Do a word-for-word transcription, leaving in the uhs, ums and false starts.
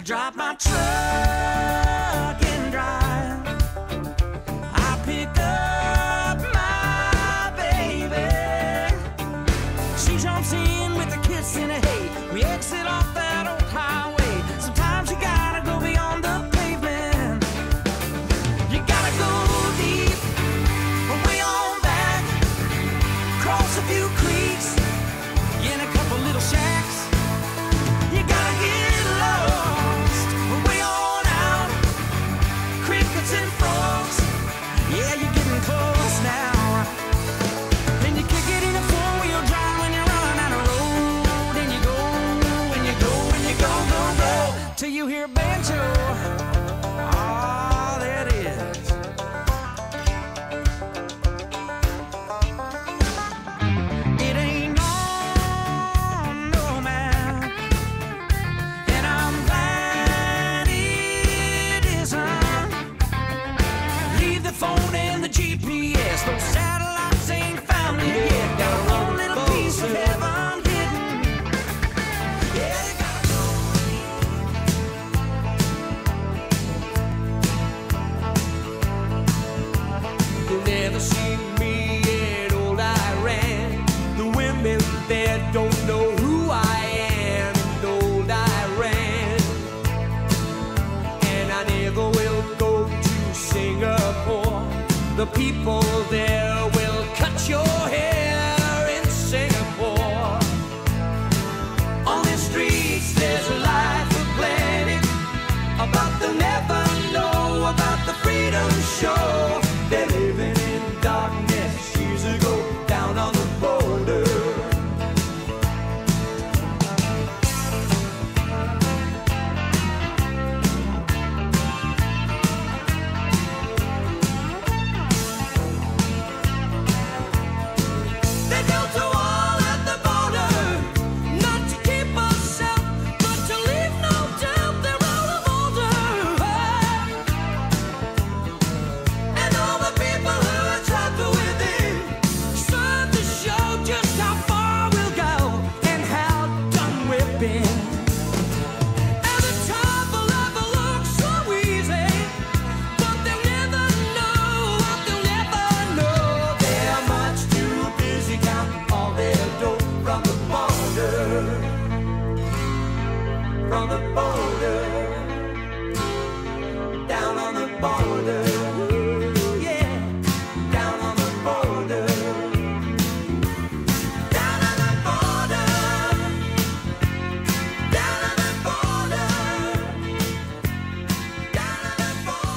drop my truck and drive. I pick up my baby. She jumps in with a kiss and a hey. We exit off that old highway. Sometimes you gotta go beyond the pavement. You gotta go deep, way on back, cross a few creeks, in a couple little shacks. You gotta get lost, way on out, crickets and frogs. Yeah, you're getting close now. Then you kick it in a four-wheel drive when you're running out of road. And you go, and you go, and you go, go, go, till you hear banjo. Oh, there it is. It ain't on no map, and I'm glad it isn't. Leave the phone and the G P S, those satellites ain't found it yet. Got a whole little piece of heaven hidden. Yeah, you gotta go. You'll never see me in old Iran. The women there don't know who I am in old Iran. And I never will go to Singapore. The people there will cut your hair.